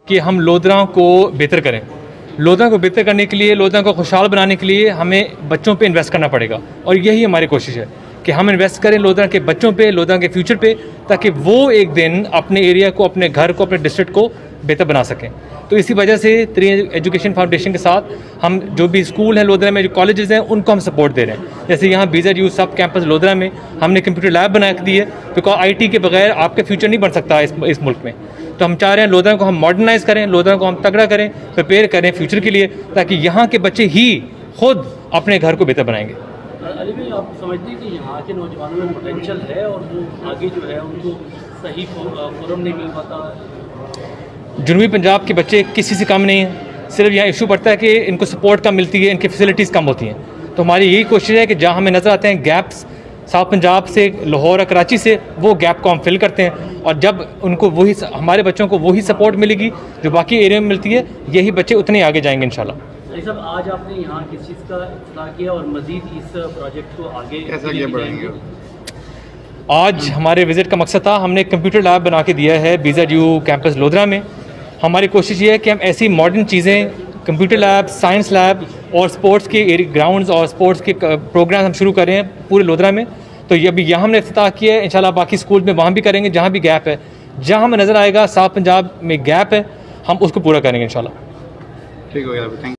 कि हम लोधरा को बेहतर करें। लोधरा को बेहतर करने के लिए, लोधरा को खुशहाल बनाने के लिए हमें बच्चों पे इन्वेस्ट करना पड़ेगा और यही हमारी कोशिश है कि हम इन्वेस्ट करें लोधरा के बच्चों पे, लोधरा के फ्यूचर पे, ताकि वो एक दिन अपने एरिया को, अपने घर को, अपने डिस्ट्रिक्ट को बेहतर बना सकें। तो इसी वजह से ट्री एजुकेशन फाउंडेशन के साथ हम जो भी स्कूल हैं लोधरा में, जो कॉलेजेस हैं, उनको हम सपोर्ट दे रहे हैं। जैसे यहाँ BZU सब कैंपस लोधरा में हमने कंप्यूटर लैब बना दी है, बिकॉज IT के बगैर आपका फ्यूचर नहीं बन सकता इस मुल्क में। तो हम चाह रहे हैं लोधरा को हम मॉडर्नाइज करें, लोधरा को हम तगड़ा करें, प्रिपेयर करें फ्यूचर के लिए, ताकि यहाँ के बच्चे ही खुद अपने घर को बेहतर बनाएंगे। अली भाई, आप समझते हैं कि यहाँ के नौजवानों में पोटेंशियल है और वो आगे जो है उनको सही फोरम नहीं मिल पाता? जनूबी पंजाब के बच्चे किसी से कम नहीं हैं, सिर्फ यहाँ इशू पड़ता है कि इनको सपोर्ट कम मिलती है, इनकी फैसिलिटीज़ कम होती हैं। तो हमारी यही कोशिश है कि जहाँ हमें नज़र आते हैं गैप्स साउथ पंजाब से, लाहौर और कराची से, वो गैप को हम फिल करते हैं। और जब उनको वही, हमारे बच्चों को वही सपोर्ट मिलेगी जो बाकी एरिया में मिलती है, यही बच्चे उतने आगे जाएंगे इंशाल्लाह। साहब, आज आपने यहाँ किस चीज़ का इत्तला किया और मज़ीद इस प्रोजेक्ट को आगे कैसे बढ़ाएंगे? आज हमारे विज़िट का मकसद था, हमने कंप्यूटर लैब बना के दिया है BZU कैंपस लोधरा में। हमारी कोशिश ये है कि हम ऐसी मॉडर्न चीज़ें, कंप्यूटर लैब, साइंस लैब और स्पोर्ट्स के ग्राउंड्स और स्पोर्ट्स के प्रोग्राम हम शुरू कर रहे हैं पूरे लोधरा में। तो ये अभी यहाँ हमने इफ्तिताह किया है, इंशाल्लाह बाकी स्कूल में वहाँ भी करेंगे जहाँ भी गैप है। जहाँ हमें नज़र आएगा साउथ पंजाब में गैप है, हम उसको पूरा करेंगे इंशाल्लाह। ठीक हो गया।